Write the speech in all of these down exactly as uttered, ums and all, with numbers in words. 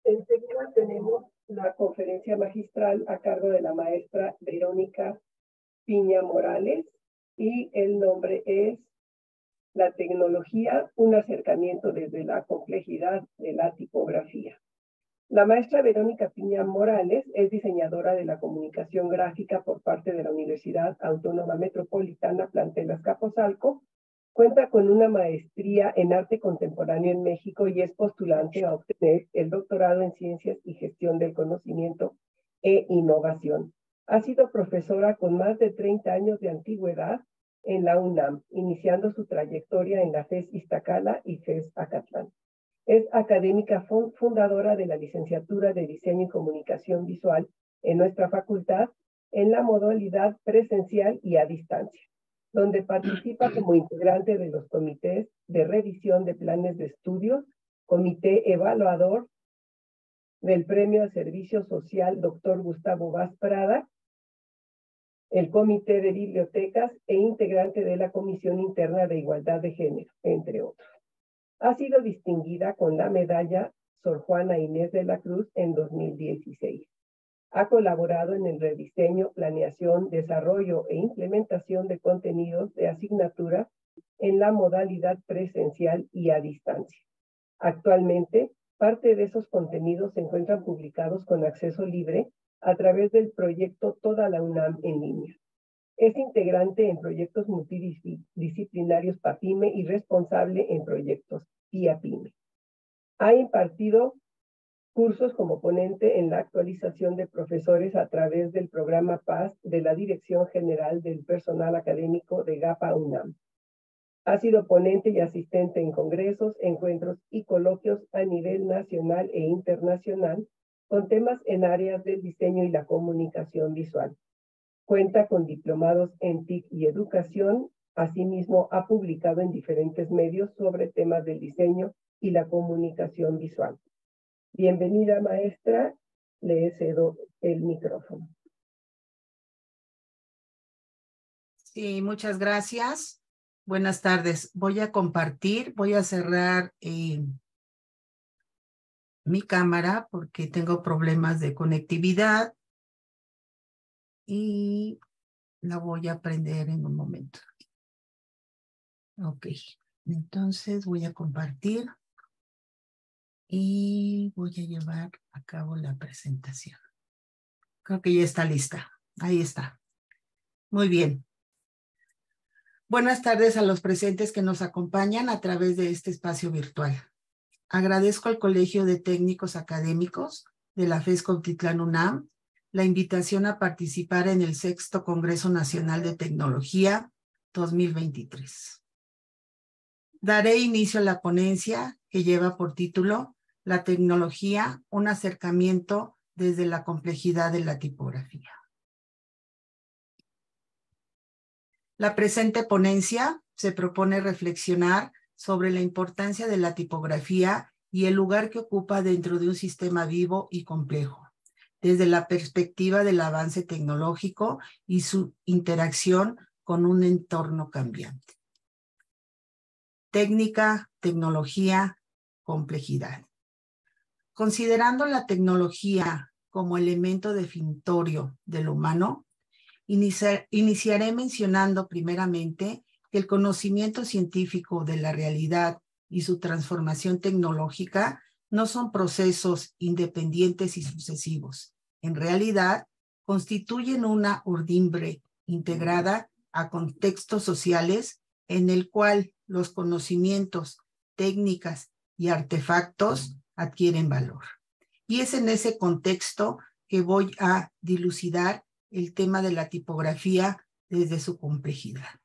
Enseguida tenemos la conferencia magistral a cargo de la maestra Verónica Piña Morales y el nombre es La tecnología, un acercamiento desde la complejidad de la tipografía. La maestra Verónica Piña Morales es diseñadora de la comunicación gráfica por parte de la Universidad Autónoma Metropolitana Plantel Azcapotzalco. Cuenta con una maestría en arte contemporáneo en México y es postulante a obtener el doctorado en Ciencias y Gestión del Conocimiento e Innovación. Ha sido profesora con más de treinta años de antigüedad en la UNAM, iniciando su trayectoria en la FES Iztacala y FES Acatlán. Es académica fundadora de la licenciatura de Diseño y Comunicación Visual en nuestra facultad en la modalidad presencial y a distancia, donde participa como integrante de los comités de revisión de planes de estudios, comité evaluador del Premio a Servicio Social doctor Gustavo Vaz Prada, el Comité de Bibliotecas e integrante de la Comisión Interna de Igualdad de Género, entre otros. Ha sido distinguida con la medalla Sor Juana Inés de la Cruz en dos mil dieciséis. Ha colaborado en el rediseño, planeación, desarrollo e implementación de contenidos de asignatura en la modalidad presencial y a distancia. Actualmente, parte de esos contenidos se encuentran publicados con acceso libre a través del proyecto Toda la UNAM en línea. Es integrante en proyectos multidisciplinarios PAPIME y responsable en proyectos PIAPIME. Ha impartido cursos como ponente en la actualización de profesores a través del programa P A S de la Dirección General del Personal Académico de GAPA UNAM. Ha sido ponente y asistente en congresos, encuentros y coloquios a nivel nacional e internacional con temas en áreas del diseño y la comunicación visual. Cuenta con diplomados en T I C y educación. Asimismo, ha publicado en diferentes medios sobre temas del diseño y la comunicación visual. Bienvenida, maestra. Le cedo el micrófono. Sí, muchas gracias. Buenas tardes. Voy a compartir, voy a cerrar eh, mi cámara porque tengo problemas de conectividad y la voy a prender en un momento. Ok, entonces voy a compartir y voy a llevar a cabo la presentación. Creo que ya está lista. Ahí está. Muy bien. Buenas tardes a los presentes que nos acompañan a través de este espacio virtual. Agradezco al Colegio de Técnicos Académicos de la FES Cuautitlán UNAM la invitación a participar en el sexto Congreso Nacional de Tecnología dos mil veintitrés. Daré inicio a la ponencia que lleva por título La tecnología, un acercamiento desde la complejidad de la tipografía. La presente ponencia se propone reflexionar sobre la importancia de la tipografía y el lugar que ocupa dentro de un sistema vivo y complejo, desde la perspectiva del avance tecnológico y su interacción con un entorno cambiante. Técnica, tecnología, complejidad. Considerando la tecnología como elemento definitorio de lo humano, iniciar, iniciaré mencionando primeramente que el conocimiento científico de la realidad y su transformación tecnológica no son procesos independientes y sucesivos. En realidad, constituyen una urdimbre integrada a contextos sociales en el cual los conocimientos, técnicas y artefactos adquieren valor. Y es en ese contexto que voy a dilucidar el tema de la tipografía desde su complejidad.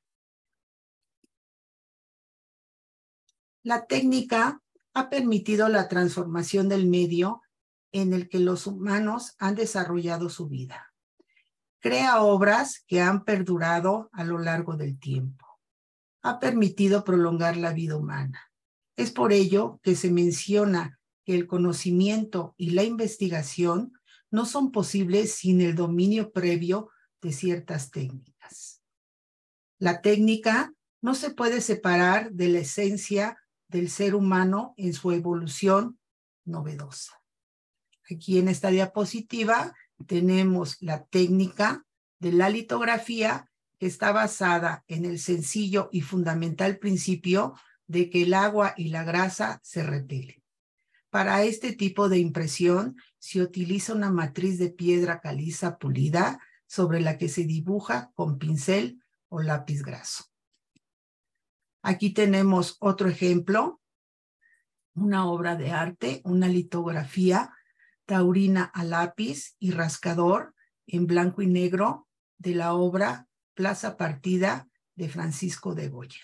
La técnica ha permitido la transformación del medio en el que los humanos han desarrollado su vida. Crea obras que han perdurado a lo largo del tiempo. Ha permitido prolongar la vida humana. Es por ello que se menciona que el conocimiento y la investigación no son posibles sin el dominio previo de ciertas técnicas. La técnica no se puede separar de la esencia del ser humano en su evolución novedosa. Aquí en esta diapositiva tenemos la técnica de la litografía, que está basada en el sencillo y fundamental principio de que el agua y la grasa se repelen. Para este tipo de impresión se utiliza una matriz de piedra caliza pulida sobre la que se dibuja con pincel o lápiz graso. Aquí tenemos otro ejemplo, una obra de arte, una litografía taurina a lápiz y rascador en blanco y negro de la obra Plaza Partida de Francisco de Goya.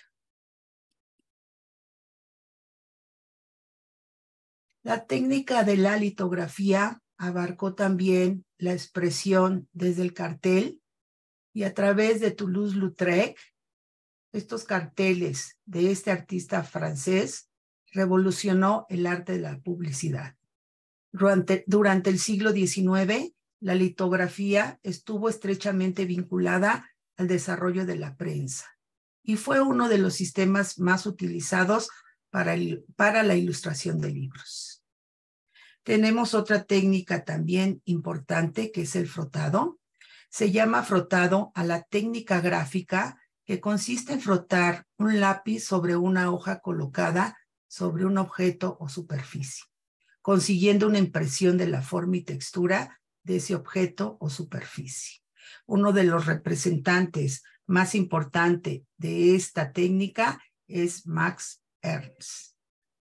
La técnica de la litografía abarcó también la expresión desde el cartel y a través de Toulouse-Lautrec. Estos carteles de este artista francés revolucionó el arte de la publicidad. Durante, durante el siglo diecinueve, la litografía estuvo estrechamente vinculada al desarrollo de la prensa y fue uno de los sistemas más utilizados para, el, para la ilustración de libros. Tenemos otra técnica también importante, que es el frotado. Se llama frotado a la técnica gráfica, que consiste en frotar un lápiz sobre una hoja colocada sobre un objeto o superficie, consiguiendo una impresión de la forma y textura de ese objeto o superficie. Uno de los representantes más importantes de esta técnica es Max Ernst.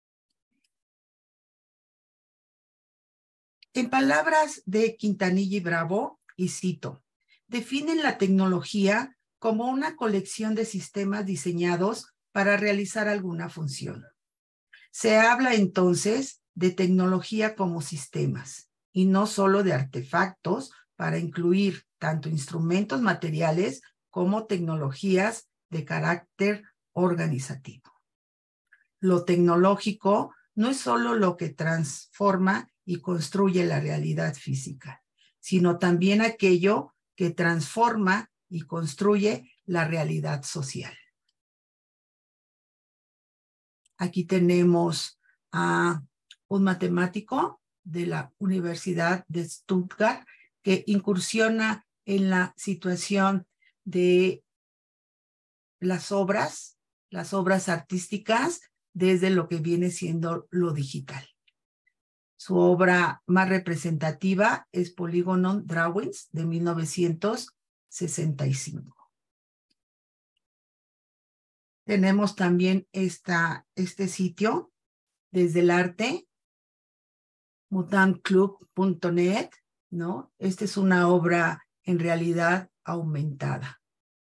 En palabras de Quintanilla y Bravo, y cito, definen la tecnología como una colección de sistemas diseñados para realizar alguna función. Se habla entonces de tecnología como sistemas y no solo de artefactos para incluir tanto instrumentos materiales como tecnologías de carácter organizativo. Lo tecnológico no es solo lo que transforma y construye la realidad física, sino también aquello que transforma y construye la realidad social. Aquí tenemos a un matemático de la Universidad de Stuttgart que incursiona en la situación de las obras, las obras artísticas, desde lo que viene siendo lo digital. Su obra más representativa es Polygon Drawings de mil novecientos sesenta y cinco. Tenemos también esta, este sitio, Desde el Arte, mutant club punto net, ¿no? Esta es una obra en realidad aumentada.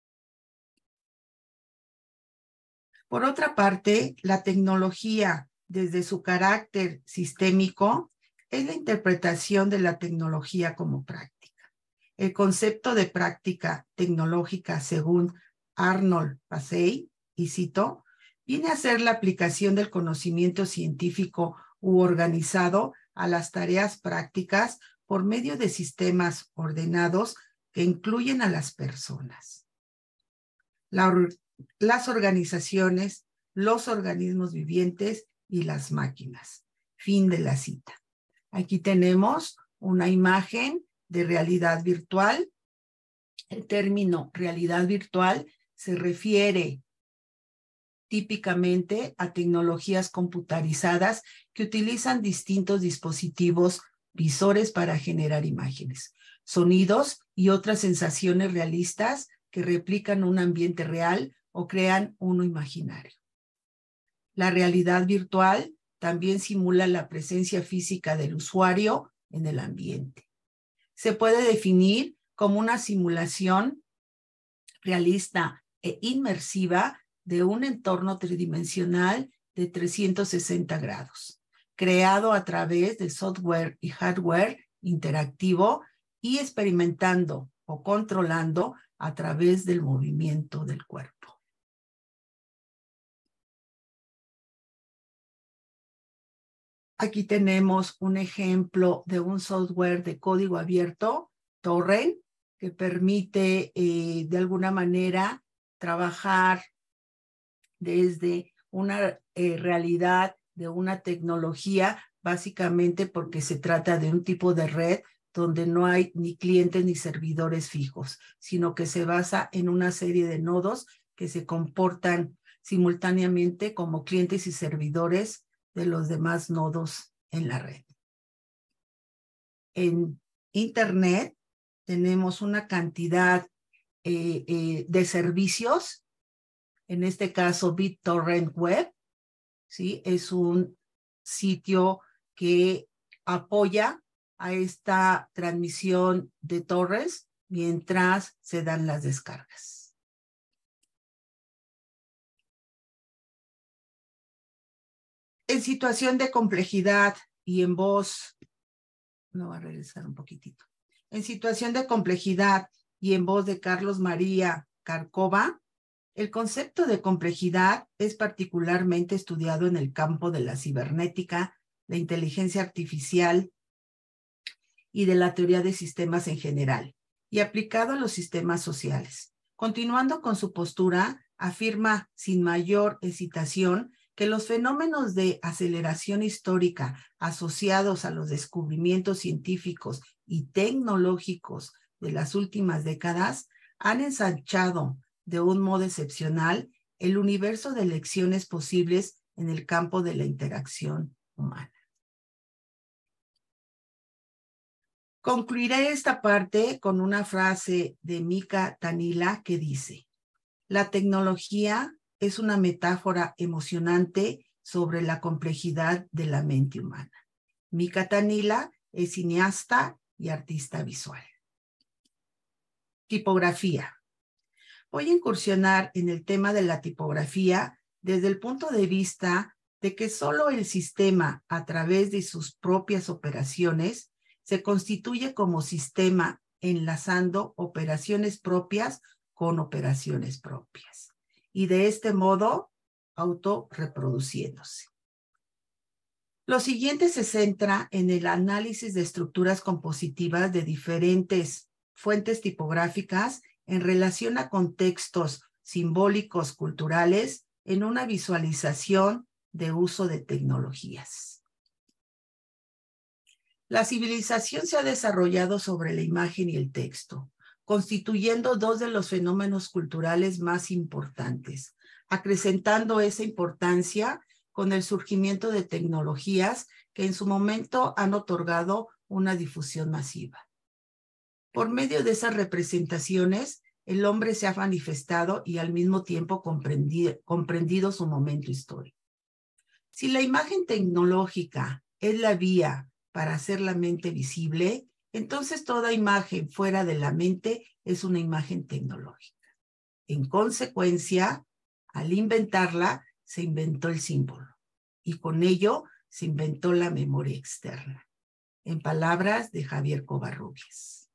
Por otra parte, la tecnología, desde su carácter sistémico, es la interpretación de la tecnología como práctica. El concepto de práctica tecnológica, según Arnold Passey, y cito, viene a ser la aplicación del conocimiento científico u organizado a las tareas prácticas por medio de sistemas ordenados que incluyen a las personas, la, las organizaciones, los organismos vivientes y las máquinas. Fin de la cita. Aquí tenemos una imagen de realidad virtual. El término realidad virtual se refiere típicamente a tecnologías computarizadas que utilizan distintos dispositivos visores para generar imágenes, sonidos y otras sensaciones realistas que replican un ambiente real o crean uno imaginario. La realidad virtual también simula la presencia física del usuario en el ambiente. Se puede definir como una simulación realista e inmersiva de un entorno tridimensional de trescientos sesenta grados, creado a través de software y hardware interactivo y experimentando o controlando a través del movimiento del cuerpo. Aquí tenemos un ejemplo de un software de código abierto, Torrent, que permite eh, de alguna manera trabajar desde una eh, realidad de una tecnología básicamente porque se trata de un tipo de red donde no hay ni clientes ni servidores fijos, sino que se basa en una serie de nodos que se comportan simultáneamente como clientes y servidores de los demás nodos en la red. En Internet tenemos una cantidad eh, eh, de servicios, en este caso BitTorrent Web, ¿sí? Es un sitio que apoya a esta transmisión de torres mientras se dan las descargas. En situación de complejidad y en voz, no va a regresar un poquitito. En situación de complejidad y en voz de Carlos María Carcova, el concepto de complejidad es particularmente estudiado en el campo de la cibernética, la inteligencia artificial y de la teoría de sistemas en general, y aplicado a los sistemas sociales. Continuando con su postura, afirma sin mayor hesitación que los fenómenos de aceleración histórica asociados a los descubrimientos científicos y tecnológicos de las últimas décadas han ensanchado de un modo excepcional el universo de lecciones posibles en el campo de la interacción humana. Concluiré esta parte con una frase de Mika Tanila que dice: la tecnología es una metáfora emocionante sobre la complejidad de la mente humana. Mika Tanila es cineasta y artista visual. Tipografía. Voy a incursionar en el tema de la tipografía desde el punto de vista de que solo el sistema, a través de sus propias operaciones, se constituye como sistema enlazando operaciones propias con operaciones propias, y de este modo autorreproduciéndose. Lo siguiente se centra en el análisis de estructuras compositivas de diferentes fuentes tipográficas en relación a contextos simbólicos culturales en una visualización de uso de tecnologías. La civilización se ha desarrollado sobre la imagen y el texto, constituyendo dos de los fenómenos culturales más importantes, acrecentando esa importancia con el surgimiento de tecnologías que en su momento han otorgado una difusión masiva. Por medio de esas representaciones, el hombre se ha manifestado y al mismo tiempo comprendido, comprendido su momento histórico. Si la imagen tecnológica es la vía para hacer la mente visible, entonces toda imagen fuera de la mente es una imagen tecnológica. En consecuencia, al inventarla, se inventó el símbolo y con ello se inventó la memoria externa, en palabras de Javier Covarrubias.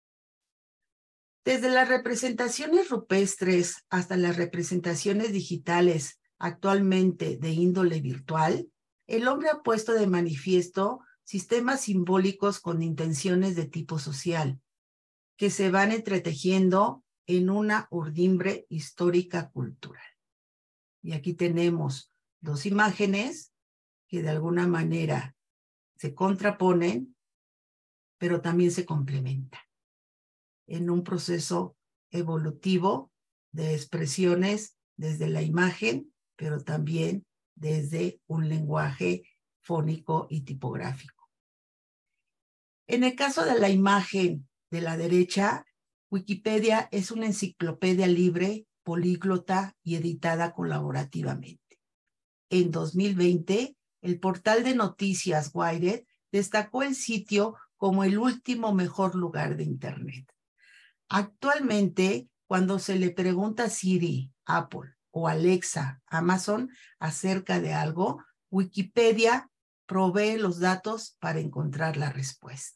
Desde las representaciones rupestres hasta las representaciones digitales actualmente de índole virtual, el hombre ha puesto de manifiesto sistemas simbólicos con intenciones de tipo social, que se van entretejiendo en una urdimbre histórica cultural. Y aquí tenemos dos imágenes que de alguna manera se contraponen, pero también se complementan en un proceso evolutivo de expresiones desde la imagen, pero también desde un lenguaje fónico y tipográfico. En el caso de la imagen de la derecha, Wikipedia es una enciclopedia libre, políglota y editada colaborativamente. En dos mil veinte, el portal de noticias Wired destacó el sitio como el último mejor lugar de Internet. Actualmente, cuando se le pregunta a Siri, Apple o Alexa, Amazon, acerca de algo, Wikipedia provee los datos para encontrar la respuesta.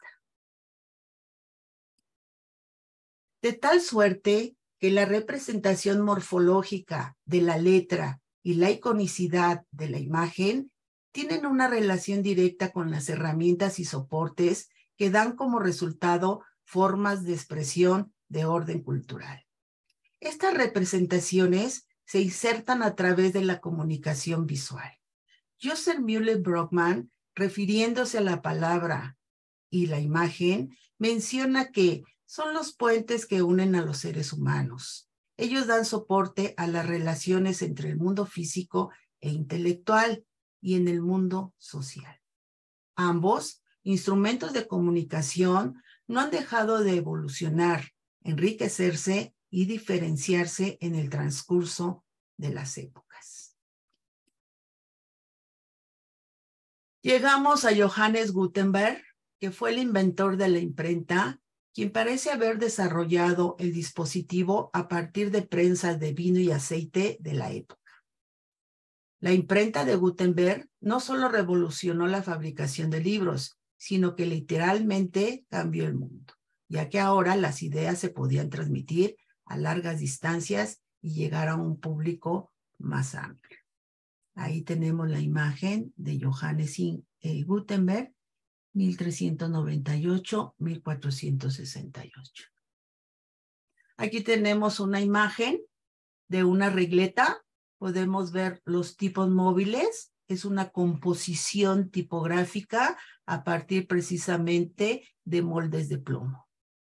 De tal suerte que la representación morfológica de la letra y la iconicidad de la imagen tienen una relación directa con las herramientas y soportes que dan como resultado formas de expresión de orden cultural. Estas representaciones se insertan a través de la comunicación visual. Joseph Mueller Brockman refiriéndose a la palabra y la imagen, menciona que son los puentes que unen a los seres humanos. Ellos dan soporte a las relaciones entre el mundo físico e intelectual y en el mundo social. Ambos instrumentos de comunicación no han dejado de evolucionar, enriquecerse y diferenciarse en el transcurso de las épocas. Llegamos a Johannes Gutenberg, que fue el inventor de la imprenta, quien parece haber desarrollado el dispositivo a partir de prensas de vino y aceite de la época. La imprenta de Gutenberg no solo revolucionó la fabricación de libros, sino que literalmente cambió el mundo, ya que ahora las ideas se podían transmitir a largas distancias y llegar a un público más amplio. Ahí tenemos la imagen de Johannes Gutenberg, mil trescientos noventa y ocho a mil cuatrocientos sesenta y ocho. Aquí tenemos una imagen de una regleta. Podemos ver los tipos móviles. Es una composición tipográfica a partir precisamente de moldes de plomo.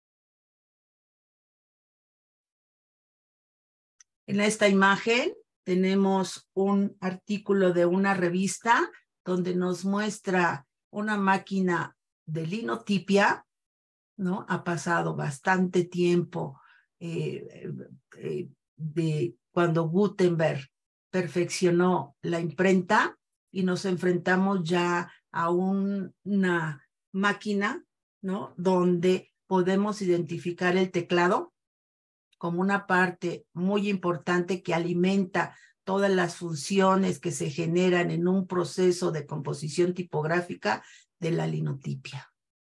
En esta imagen tenemos un artículo de una revista donde nos muestra una máquina de linotipia, ¿no? Ha pasado bastante tiempo eh, eh, de cuando Gutenberg perfeccionó la imprenta y nos enfrentamos ya a un, una máquina, ¿no? Donde podemos identificar el teclado como una parte muy importante que alimenta todas las funciones que se generan en un proceso de composición tipográfica de la linotipia.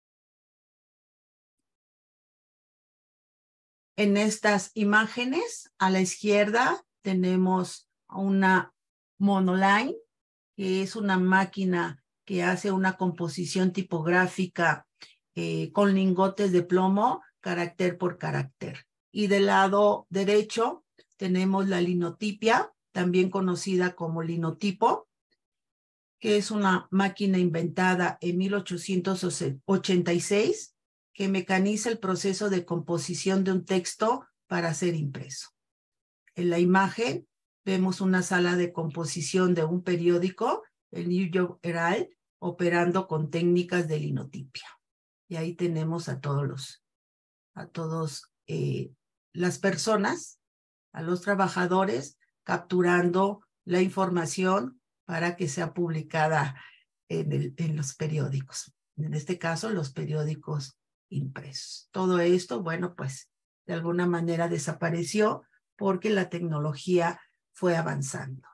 En estas imágenes, a la izquierda, tenemos una Monoline, que es una máquina que hace una composición tipográfica eh, con lingotes de plomo, carácter por carácter. Y del lado derecho tenemos la linotipia, también conocida como linotipo, que es una máquina inventada en mil ochocientos ochenta y seis, que mecaniza el proceso de composición de un texto para ser impreso. En la imagen vemos una sala de composición de un periódico, el New York Herald, operando con técnicas de linotipia. Y ahí tenemos a todos los, a todos eh, las personas, a los trabajadores, capturando la información para que sea publicada en, el, en los periódicos. En este caso, los periódicos impresos. Todo esto, bueno, pues de alguna manera desapareció porque la tecnología fue avanzando.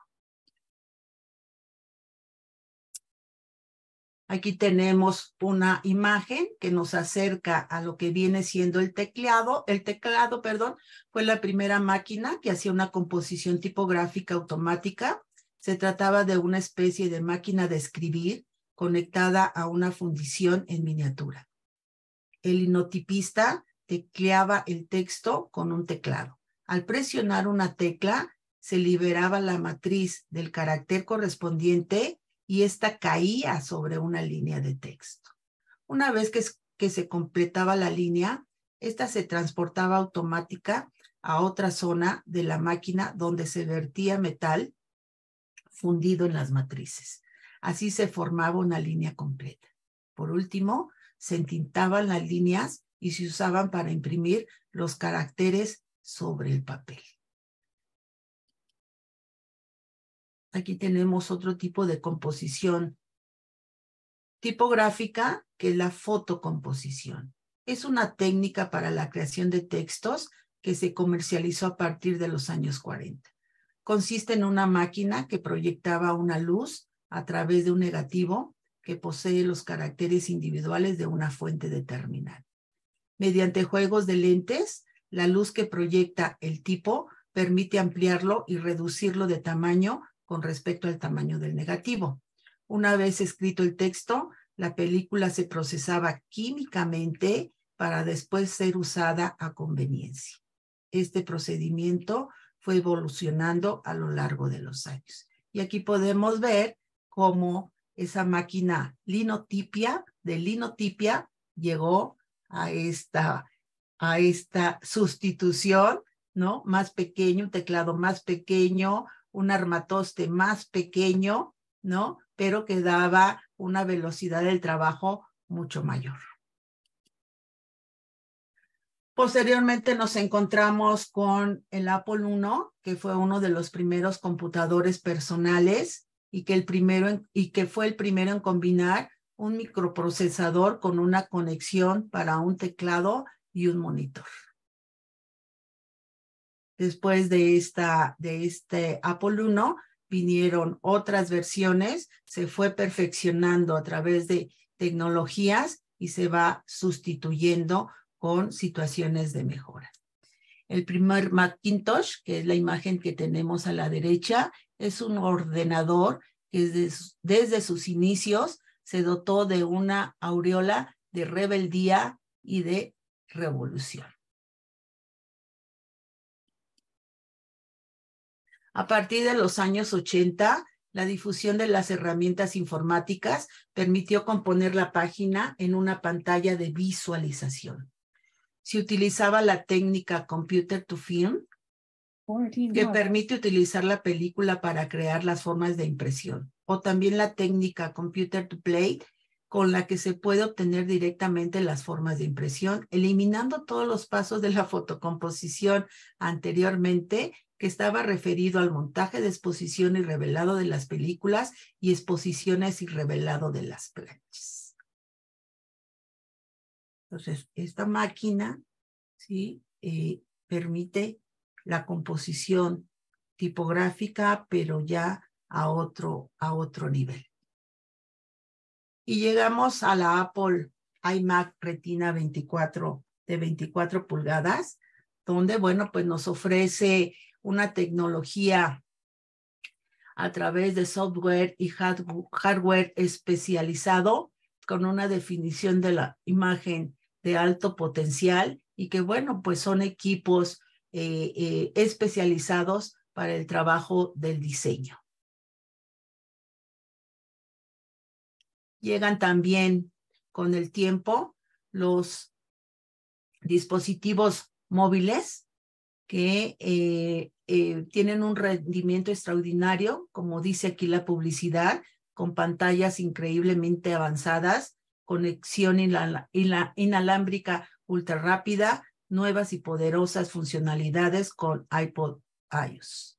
Aquí tenemos una imagen que nos acerca a lo que viene siendo el teclado. El teclado, perdón, fue la primera máquina que hacía una composición tipográfica automática. Se trataba de una especie de máquina de escribir conectada a una fundición en miniatura. El linotipista tecleaba el texto con un teclado. Al presionar una tecla, se liberaba la matriz del carácter correspondiente y esta caía sobre una línea de texto. Una vez que, que se completaba la línea, esta se transportaba automática a otra zona de la máquina donde se vertía metal fundido en las matrices. Así se formaba una línea completa. Por último, se entintaban las líneas y se usaban para imprimir los caracteres sobre el papel. Aquí tenemos otro tipo de composición tipográfica, que es la fotocomposición. Es una técnica para la creación de textos que se comercializó a partir de los años cuarenta. Consiste en una máquina que proyectaba una luz a través de un negativo que posee los caracteres individuales de una fuente determinada. Mediante juegos de lentes, la luz que proyecta el tipo permite ampliarlo y reducirlo de tamaño con respecto al tamaño del negativo. Una vez escrito el texto, la película se procesaba químicamente para después ser usada a conveniencia. Este procedimiento fue evolucionando a lo largo de los años. Y aquí podemos ver cómo esa máquina linotipia, de linotipia, llegó a esta, a esta sustitución, ¿no? Más pequeño, un teclado más pequeño, un armatoste más pequeño, ¿no? Pero que daba una velocidad del trabajo mucho mayor. Posteriormente nos encontramos con el Apple uno, que fue uno de los primeros computadores personales y que, el primero en, y que fue el primero en combinar un microprocesador con una conexión para un teclado y un monitor. Después de, esta, de este Apple uno vinieron otras versiones, se fue perfeccionando a través de tecnologías y se va sustituyendo con situaciones de mejora. El primer Macintosh, que es la imagen que tenemos a la derecha, es un ordenador que desde, desde sus inicios se dotó de una aureola de rebeldía y de revolución. A partir de los años ochenta, la difusión de las herramientas informáticas permitió componer la página en una pantalla de visualización. Se utilizaba la técnica Computer to Film, que permite utilizar la película para crear las formas de impresión, o también la técnica Computer to Play, con la que se puede obtener directamente las formas de impresión, eliminando todos los pasos de la fotocomposición anteriormente, que estaba referido al montaje de exposición y revelado de las películas y exposiciones y revelado de las planchas. Entonces, esta máquina, ¿sí? Eh, permite la composición tipográfica, pero ya a otro, a otro nivel. Y llegamos a la Apple iMac Retina veinticuatro de veinticuatro pulgadas, donde, bueno, pues nos ofrece una tecnología a través de software y hardware especializado con una definición de la imagen de alto potencial y que, bueno, pues son equipos eh, eh, especializados para el trabajo del diseño. Llegan también con el tiempo los dispositivos móviles que eh, eh, tienen un rendimiento extraordinario, como dice aquí la publicidad, con pantallas increíblemente avanzadas, conexión inal inal inalámbrica ultra rápida, nuevas y poderosas funcionalidades con iPod iOS.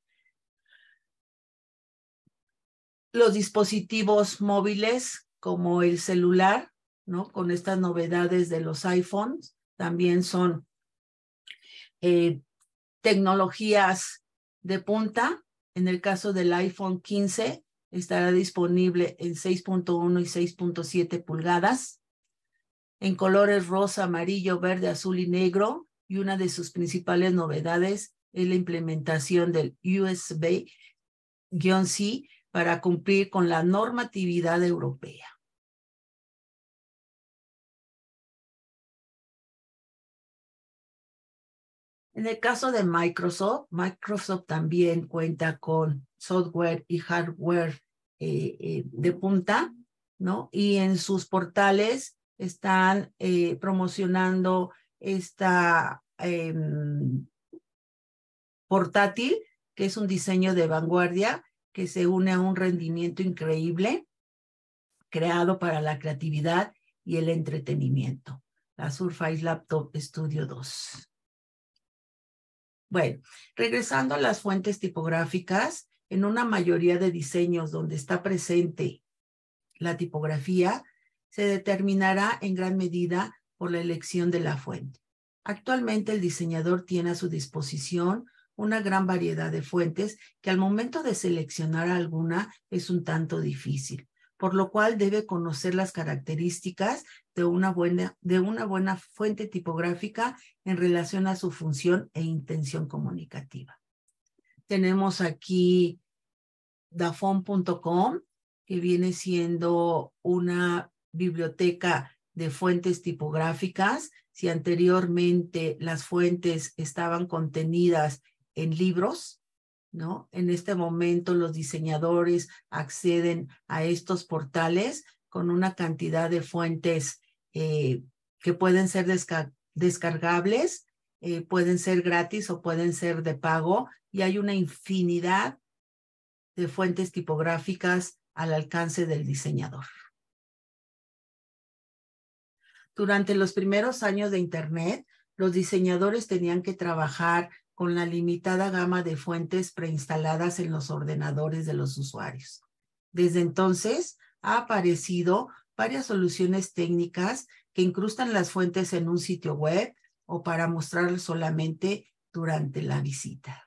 Los dispositivos móviles como el celular, ¿no? Con estas novedades de los iPhones, también son eh, tecnologías de punta. En el caso del iPhone quince, estará disponible en seis punto uno y seis punto siete pulgadas, en colores rosa, amarillo, verde, azul y negro, y una de sus principales novedades es la implementación del U S B-C para cumplir con la normatividad europea. En el caso de Microsoft, Microsoft también cuenta con software y hardware eh, eh, de punta, ¿no? Y en sus portales están eh, promocionando esta eh, portátil, que es un diseño de vanguardia que se une a un rendimiento increíble creado para la creatividad y el entretenimiento. La Surface Laptop Studio dos. Bueno, regresando a las fuentes tipográficas, en una mayoría de diseños donde está presente la tipografía, se determinará en gran medida por la elección de la fuente. Actualmente el diseñador tiene a su disposición una gran variedad de fuentes que al momento de seleccionar alguna es un tanto difícil, por lo cual debe conocer las características de una buena, de una buena fuente tipográfica en relación a su función e intención comunicativa. Tenemos aquí dafont punto com, que viene siendo una biblioteca de fuentes tipográficas. Si anteriormente las fuentes estaban contenidas en libros, ¿no? En este momento los diseñadores acceden a estos portales con una cantidad de fuentes eh, que pueden ser desca descargables, eh, pueden ser gratis o pueden ser de pago, y hay una infinidad de fuentes tipográficas al alcance del diseñador. Durante los primeros años de Internet, los diseñadores tenían que trabajar con la limitada gama de fuentes preinstaladas en los ordenadores de los usuarios. Desde entonces, ha aparecido varias soluciones técnicas que incrustan las fuentes en un sitio web o para mostrar solamente durante la visita.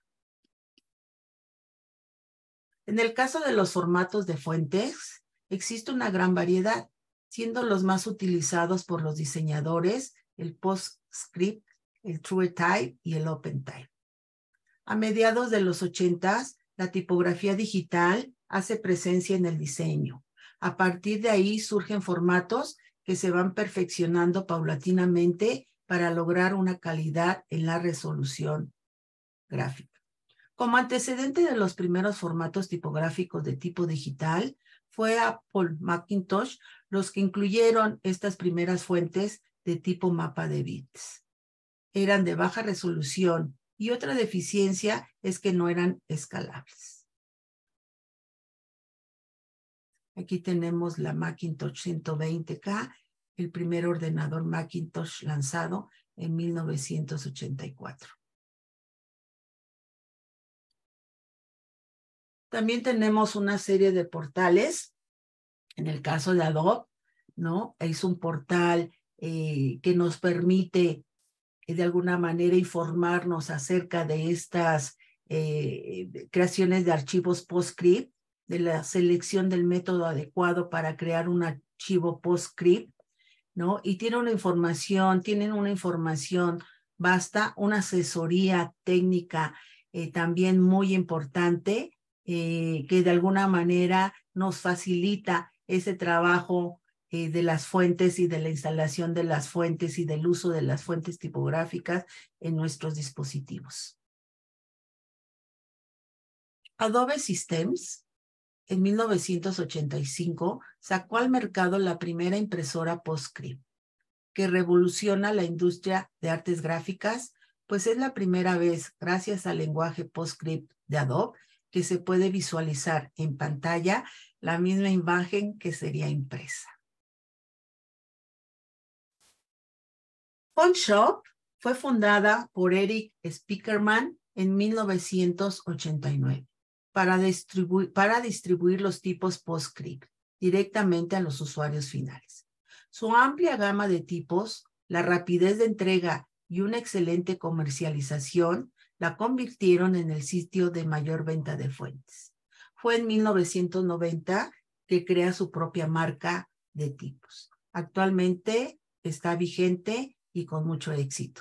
En el caso de los formatos de fuentes, existe una gran variedad, siendo los más utilizados por los diseñadores el PostScript, el TrueType y el OpenType. A mediados de los ochentas, la tipografía digital hace presencia en el diseño. A partir de ahí surgen formatos que se van perfeccionando paulatinamente para lograr una calidad en la resolución gráfica. Como antecedente de los primeros formatos tipográficos de tipo digital, fue Apple Macintosh los que incluyeron estas primeras fuentes de tipo mapa de bits. Eran de baja resolución y otra deficiencia es que no eran escalables. Aquí tenemos la Macintosh ciento veinte K, el primer ordenador Macintosh lanzado en mil novecientos ochenta y cuatro. También tenemos una serie de portales. En el caso de Adobe, ¿no? Es un portal eh, que nos permite eh, de alguna manera informarnos acerca de estas eh, creaciones de archivos PostScript, de la selección del método adecuado para crear un archivo PostScript, ¿no? Y tiene una información, tienen una información vasta, una asesoría técnica eh, también muy importante, eh, que de alguna manera nos facilita ese trabajo eh, de las fuentes y de la instalación de las fuentes y del uso de las fuentes tipográficas en nuestros dispositivos. Adobe Systems, en mil novecientos ochenta y cinco, sacó al mercado la primera impresora PostScript, que revoluciona la industria de artes gráficas, pues es la primera vez, gracias al lenguaje PostScript de Adobe, que se puede visualizar en pantalla la misma imagen que sería impresa. FontShop fue fundada por Eric Spiekermann en mil novecientos ochenta y nueve para distribuir, para distribuir los tipos PostScript directamente a los usuarios finales. Su amplia gama de tipos, la rapidez de entrega y una excelente comercialización la convirtieron en el sitio de mayor venta de fuentes. Fue en mil novecientos noventa que crea su propia marca de tipos. Actualmente está vigente y con mucho éxito.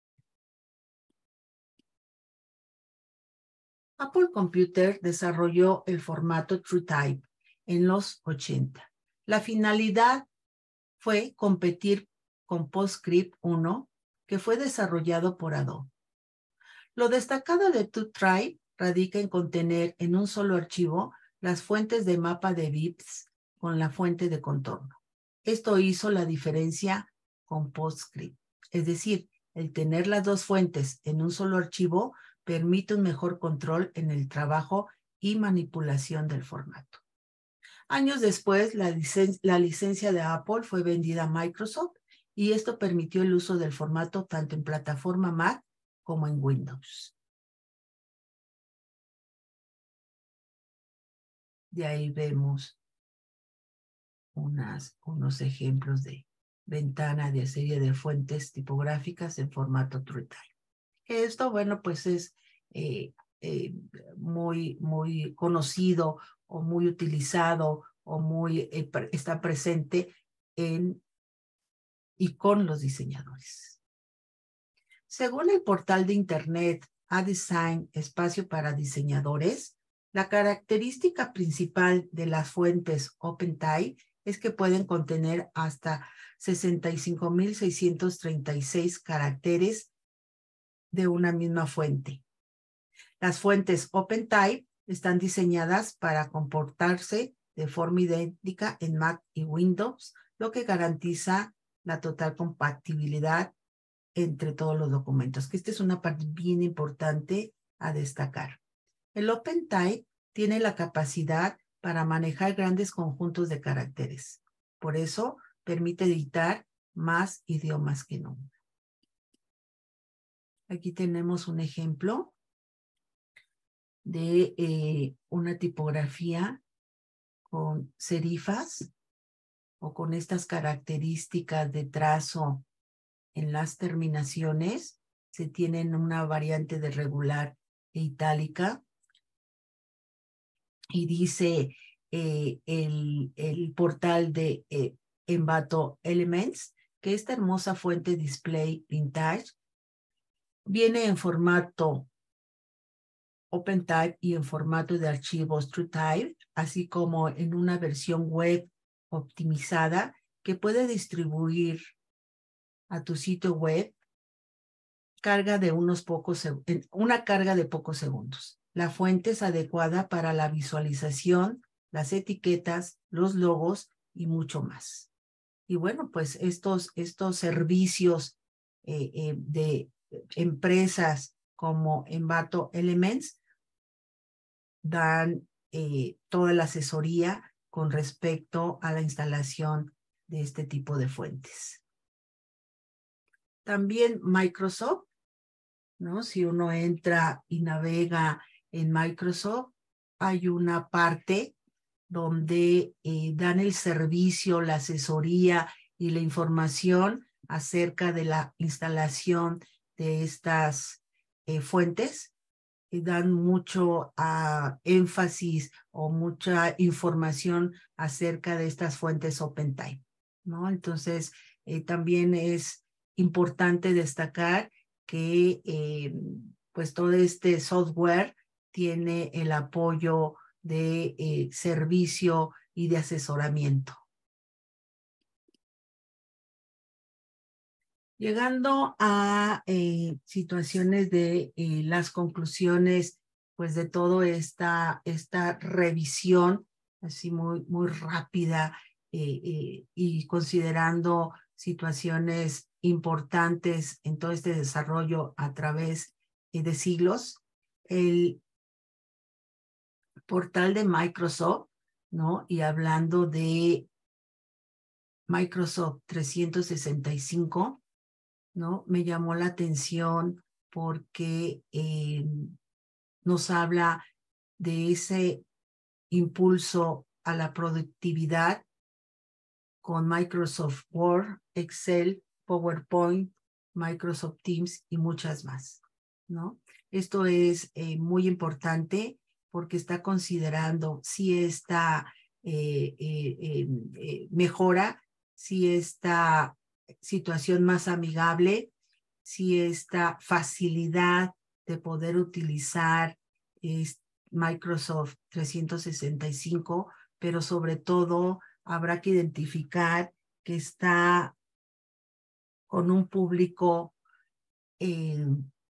Apple Computer desarrolló el formato TrueType en los ochenta. La finalidad fue competir con PostScript uno, que fue desarrollado por Adobe. Lo destacado de TrueType radica en contener en un solo archivo las fuentes de mapa de bits con la fuente de contorno. Esto hizo la diferencia con PostScript. Es decir, el tener las dos fuentes en un solo archivo permite un mejor control en el trabajo y manipulación del formato. Años después, la, licen la licencia de Apple fue vendida a Microsoft y esto permitió el uso del formato tanto en plataforma Mac como en Windows. De ahí vemos unas, unos ejemplos de ventana de serie de fuentes tipográficas en formato TrueType. Esto, bueno, pues es eh, eh, muy, muy conocido o muy utilizado o muy eh, está presente en y con los diseñadores. Según el portal de internet A-Design, espacio para diseñadores, la característica principal de las fuentes OpenType es que pueden contener hasta sesenta y cinco mil seiscientos treinta y seis caracteres de una misma fuente. Las fuentes OpenType están diseñadas para comportarse de forma idéntica en Mac y Windows, lo que garantiza la total compatibilidad entre todos los documentos, que esta es una parte bien importante a destacar. El OpenType tiene la capacidad para manejar grandes conjuntos de caracteres. Por eso permite editar más idiomas que nunca. Aquí tenemos un ejemplo de eh, una tipografía con serifas o con estas características de trazo en las terminaciones. Se tienen una variante de regular e itálica. Y dice eh, el, el portal de eh, Envato Elements que esta hermosa fuente display vintage viene en formato OpenType y en formato de archivos TrueType, así como en una versión web optimizada que puede distribuir a tu sitio web carga de unos pocos, una carga de pocos segundos. La fuente es adecuada para la visualización, las etiquetas, los logos y mucho más. Y bueno, pues estos, estos servicios eh, eh, de empresas como Envato Elements dan eh, toda la asesoría con respecto a la instalación de este tipo de fuentes. También Microsoft, ¿no? Si uno entra y navega en Microsoft, hay una parte donde eh, dan el servicio, la asesoría y la información acerca de la instalación de estas eh, fuentes. Y dan mucho uh, énfasis o mucha información acerca de estas fuentes OpenType, ¿no? Entonces, eh, también es importante destacar que eh, pues todo este software tiene el apoyo de eh, servicio y de asesoramiento. Llegando a eh, situaciones de eh, las conclusiones, pues de toda esta, esta revisión, así muy, muy rápida eh, eh, y considerando situaciones importantes en todo este desarrollo a través eh, de siglos, el portal de Microsoft, ¿no? Y hablando de Microsoft trescientos sesenta y cinco, ¿no? Me llamó la atención porque eh, nos habla de ese impulso a la productividad con Microsoft Word, Excel, PowerPoint, Microsoft Teams y muchas más, ¿no? Esto es eh, muy importante porque está considerando si esta eh, eh, eh, eh, mejora, si esta situación más amigable, si esta facilidad de poder utilizar es Microsoft trescientos sesenta y cinco, pero sobre todo habrá que identificar que está con un público eh,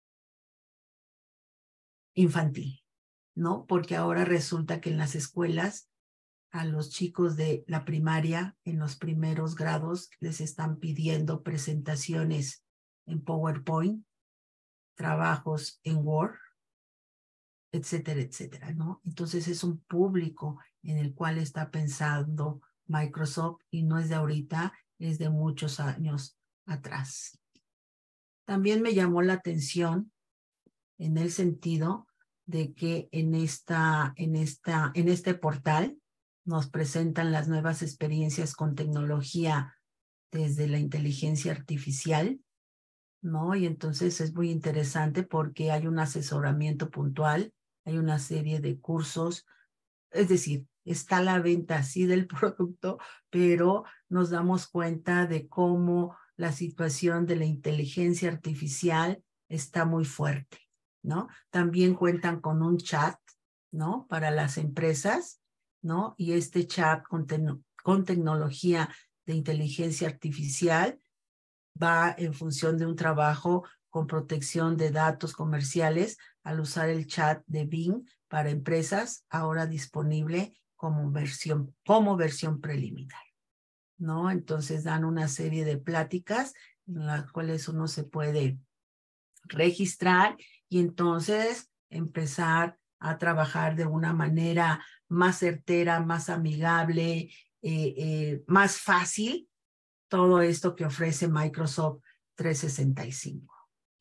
infantil, ¿no? Porque ahora resulta que en las escuelas a los chicos de la primaria, en los primeros grados, les están pidiendo presentaciones en PowerPoint, trabajos en Word, etcétera, etcétera, ¿no? Entonces es un público en el cual está pensando Microsoft y no es de ahorita, es de muchos años atrás. También me llamó la atención en el sentido de que en, esta, en, esta, en este portal nos presentan las nuevas experiencias con tecnología desde la inteligencia artificial, ¿no? Y entonces es muy interesante porque hay un asesoramiento puntual, hay una serie de cursos, es decir, está la venta así del producto, pero nos damos cuenta de cómo la situación de la inteligencia artificial está muy fuerte, ¿no? También cuentan con un chat, ¿no? Para las empresas, ¿no? Y este chat con, te con tecnología de inteligencia artificial va en función de un trabajo con protección de datos comerciales al usar el chat de Bing para empresas, ahora disponible como versión, como versión preliminar, ¿no? Entonces dan una serie de pláticas en las cuales uno se puede registrar y entonces empezar a trabajar de una manera más certera, más amigable, eh, eh, más fácil, todo esto que ofrece Microsoft trescientos sesenta y cinco.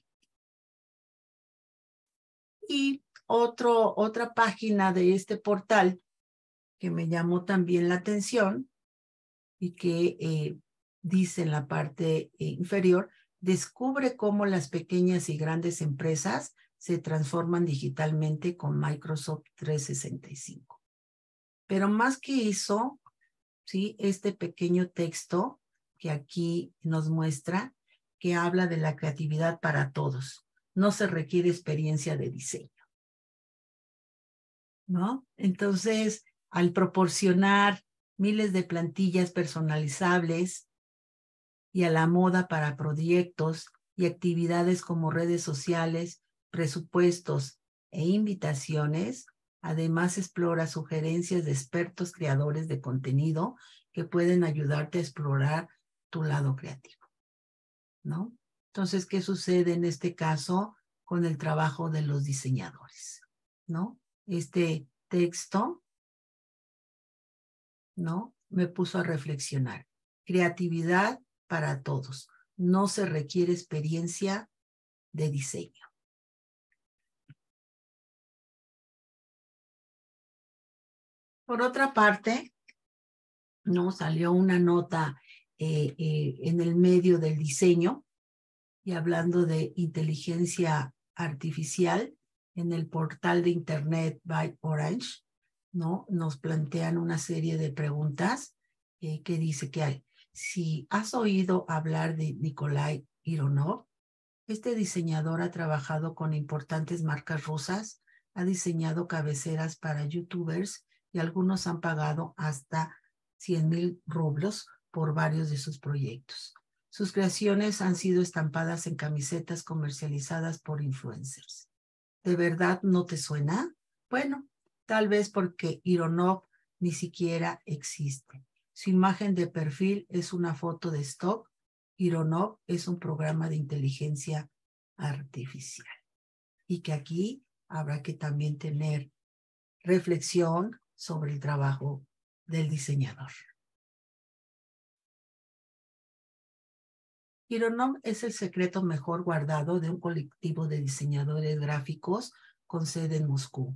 Y otro, otra página de este portal que me llamó también la atención y que eh, dice en la parte eh, inferior, descubre cómo las pequeñas y grandes empresas se transforman digitalmente con Microsoft trescientos sesenta y cinco. Pero más que eso, ¿sí? Este pequeño texto que aquí nos muestra que habla de la creatividad para todos. No se requiere experiencia de diseño, ¿no? Entonces, al proporcionar miles de plantillas personalizables y a la moda para proyectos y actividades como redes sociales, presupuestos e invitaciones, además explora sugerencias de expertos creadores de contenido que pueden ayudarte a explorar tu lado creativo, ¿no? Entonces, ¿qué sucede en este caso con el trabajo de los diseñadores, ¿no? Este texto, ¿no? Me puso a reflexionar. Creatividad para todos. No se requiere experiencia de diseño. Por otra parte, ¿no? Salió una nota eh, eh, en el medio del diseño y hablando de inteligencia artificial en el portal de internet by Orange, ¿no? Nos plantean una serie de preguntas eh, que dice que hay. Si has oído hablar de Nikolai Ironov, este diseñador ha trabajado con importantes marcas rusas, ha diseñado cabeceras para youtubers y algunos han pagado hasta cien mil rublos por varios de sus proyectos. Sus creaciones han sido estampadas en camisetas comercializadas por influencers. ¿De verdad no te suena? Bueno, tal vez porque Ironov ni siquiera existe. Su imagen de perfil es una foto de stock. Ironov es un programa de inteligencia artificial. Y que aquí habrá que también tener reflexión sobre el trabajo del diseñador. Ironov es el secreto mejor guardado de un colectivo de diseñadores gráficos con sede en Moscú.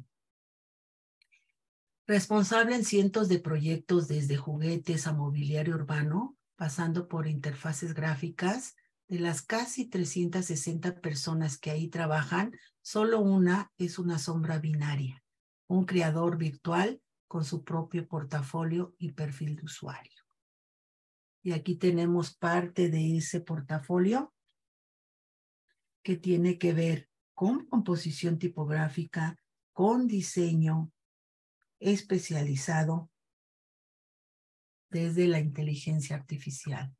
Responsable en cientos de proyectos desde juguetes a mobiliario urbano, pasando por interfaces gráficas, de las casi trescientas sesenta personas que ahí trabajan, solo una es una sombra binaria, un creador virtual con su propio portafolio y perfil de usuario. Y aquí tenemos parte de ese portafolio que tiene que ver con composición tipográfica, con diseño especializado desde la inteligencia artificial.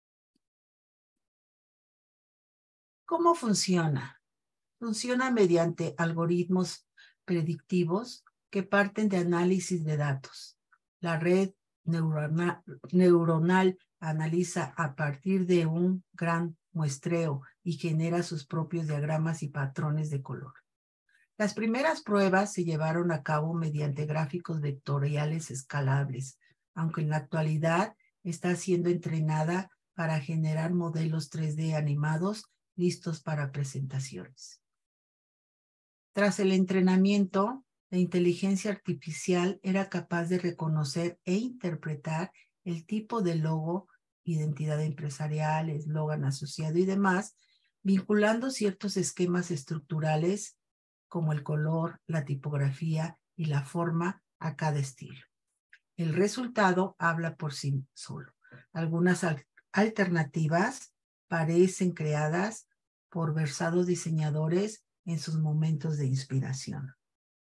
¿Cómo funciona? Funciona mediante algoritmos predictivos que parten de análisis de datos. La red neuronal, neuronal analiza a partir de un gran muestreo y genera sus propios diagramas y patrones de color. Las primeras pruebas se llevaron a cabo mediante gráficos vectoriales escalables, aunque en la actualidad está siendo entrenada para generar modelos tres D animados listos para presentaciones. Tras el entrenamiento, la inteligencia artificial era capaz de reconocer e interpretar el tipo de logo, identidad empresarial, eslogan asociado y demás, vinculando ciertos esquemas estructurales como el color, la tipografía y la forma a cada estilo. El resultado habla por sí solo. Algunas al- alternativas parecen creadas por versados diseñadores en sus momentos de inspiración.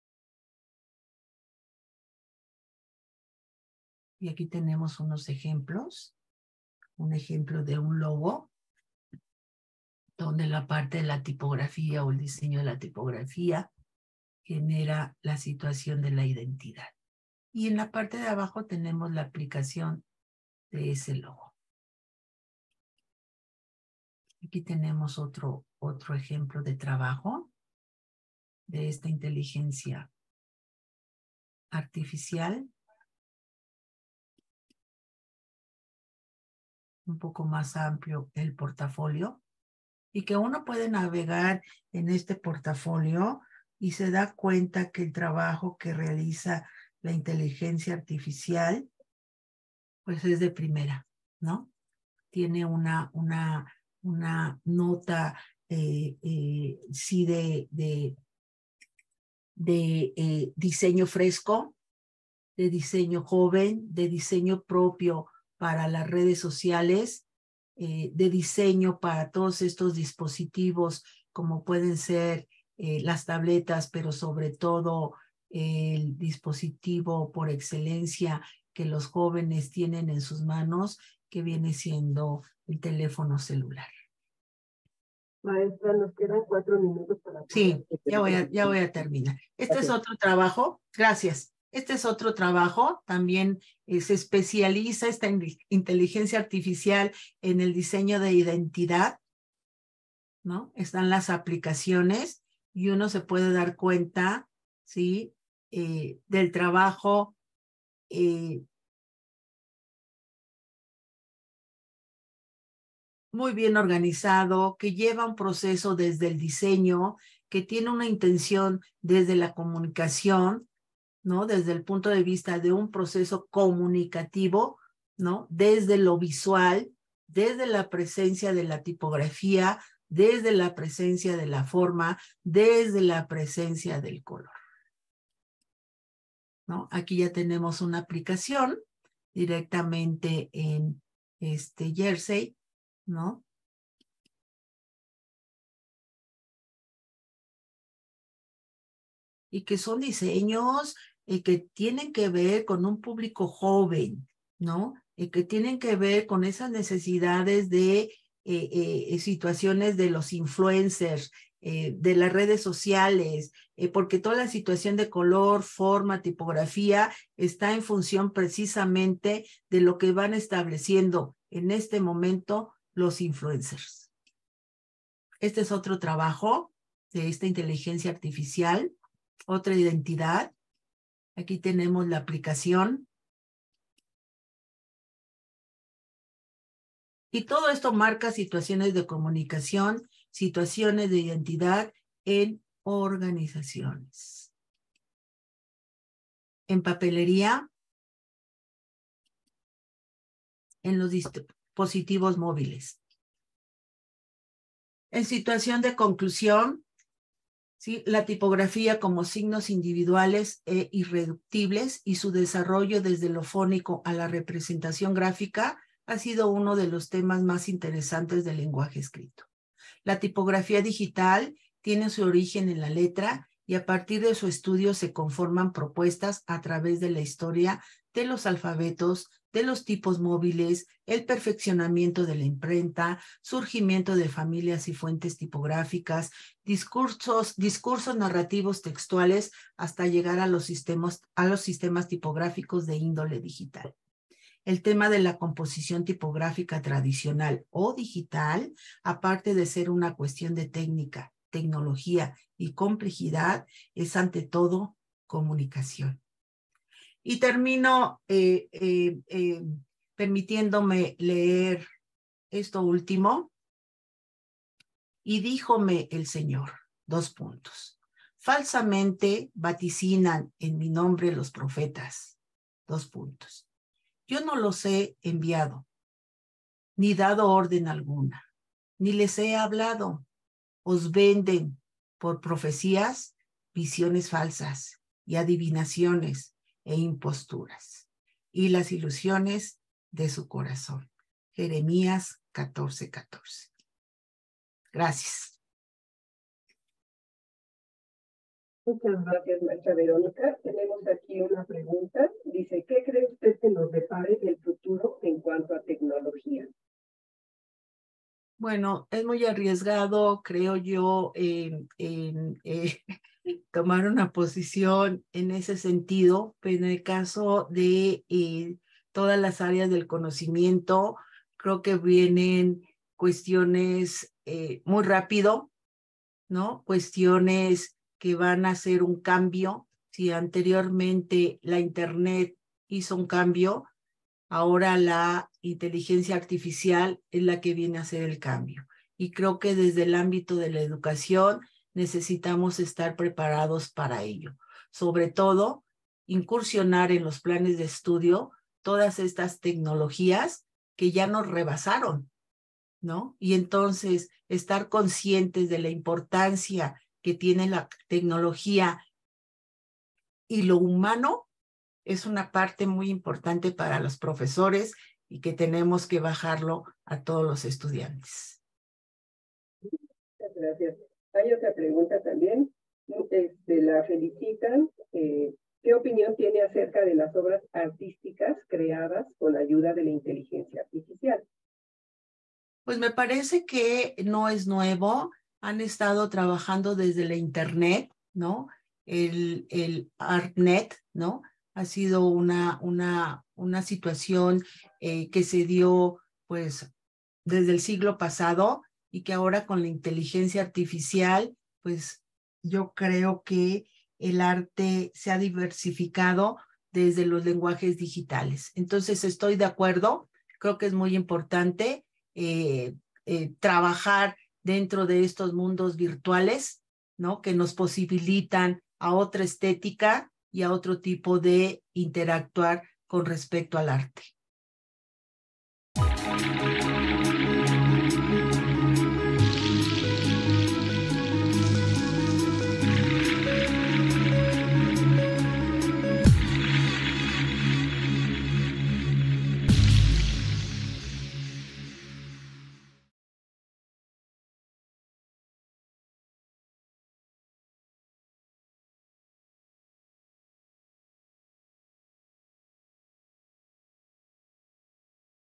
Y aquí tenemos unos ejemplos. Un ejemplo de un logo donde la parte de la tipografía o el diseño de la tipografía genera la situación de la identidad. Y en la parte de abajo tenemos la aplicación de ese logo. Aquí tenemos otro, otro ejemplo de trabajo de esta inteligencia artificial. Un poco más amplio el portafolio y que uno puede navegar en este portafolio y se da cuenta que el trabajo que realiza la inteligencia artificial pues es de primera, ¿no? Tiene una, una, una nota eh, eh, sí de, de, de eh, diseño fresco, de diseño joven, de diseño propio para las redes sociales, eh, de diseño para todos estos dispositivos como pueden ser eh, las tabletas, pero sobre todo eh, el dispositivo por excelencia que los jóvenes tienen en sus manos, que viene siendo el teléfono celular. Maestra, nos quedan cuatro minutos para... Sí, ya voy a, ya voy a terminar. Este okay. es otro trabajo, gracias. Este es otro trabajo, también eh, se especializa esta inteligencia artificial en el diseño de identidad, ¿no? Están las aplicaciones y uno se puede dar cuenta, ¿sí? Eh, del trabajo eh, muy bien organizado, que lleva un proceso desde el diseño, que tiene una intención desde la comunicación, ¿no? Desde el punto de vista de un proceso comunicativo, ¿no? Desde lo visual, desde la presencia de la tipografía, desde la presencia de la forma, desde la presencia del color, ¿no? Aquí ya tenemos una aplicación directamente en este Jersey, ¿no? Y que son diseños eh, que tienen que ver con un público joven, ¿no? Eh, que tienen que ver con esas necesidades de eh, eh, situaciones de los influencers, eh, de las redes sociales, eh, porque toda la situación de color, forma, tipografía está en función precisamente de lo que van estableciendo en este momento los influencers. Este es otro trabajo de esta inteligencia artificial. Otra identidad. Aquí tenemos la aplicación. Y todo esto marca situaciones de comunicación, situaciones de identidad en organizaciones. En papelería, en los dispositivos móviles. En situación de conclusión, ¿sí? La tipografía como signos individuales e irreductibles y su desarrollo desde lo fónico a la representación gráfica ha sido uno de los temas más interesantes del lenguaje escrito. La tipografía digital tiene su origen en la letra y a partir de su estudio se conforman propuestas a través de la historia de los alfabetos, de los tipos móviles, el perfeccionamiento de la imprenta, surgimiento de familias y fuentes tipográficas, discursos, discursos narrativos textuales, hasta llegar a los sistemas, a los sistemas tipográficos de índole digital. El tema de la composición tipográfica tradicional o digital, aparte de ser una cuestión de técnica, tecnología y complejidad, es ante todo comunicación. Y termino eh, eh, eh, permitiéndome leer esto último. Y díjome el Señor, dos puntos. Falsamente vaticinan en mi nombre los profetas, dos puntos. Yo no los he enviado, ni dado orden alguna, ni les he hablado. Os venden por profecías, visiones falsas y adivinaciones e imposturas, y las ilusiones de su corazón. Jeremías catorce, catorce. Gracias. Muchas gracias, maestra Verónica. Tenemos aquí una pregunta. Dice, ¿qué cree usted que nos depare el futuro en cuanto a tecnología? Bueno. Bueno, es muy arriesgado, creo yo, en, en eh, tomar una posición en ese sentido, pero en el caso de eh, todas las áreas del conocimiento, creo que vienen cuestiones eh, muy rápido, ¿no? Cuestiones que van a hacer un cambio. Si anteriormente la Internet hizo un cambio, ahora la inteligencia artificial es la que viene a hacer el cambio. Y creo que desde el ámbito de la educación necesitamos estar preparados para ello. Sobre todo, incursionar en los planes de estudio todas estas tecnologías que ya nos rebasaron, ¿no? Y entonces estar conscientes de la importancia que tiene la tecnología y lo humano es una parte muy importante para los profesores y que tenemos que bajarlo a todos los estudiantes. Muchas gracias. Hay otra pregunta también. Este, la felicitan. Eh, ¿Qué opinión tiene acerca de las obras artísticas creadas con ayuda de la inteligencia artificial? Pues me parece que no es nuevo. Han estado trabajando desde la Internet, ¿no? El, el ArtNet, ¿no? Ha sido una, una, una situación eh, que se dio, pues, desde el siglo pasado y que ahora con la inteligencia artificial, pues, yo creo que el arte se ha diversificado desde los lenguajes digitales. Entonces, estoy de acuerdo. Creo que es muy importante eh, eh, trabajar dentro de estos mundos virtuales, ¿no? Que nos posibilitan a otra estética y a otro tipo de interactuar con respecto al arte.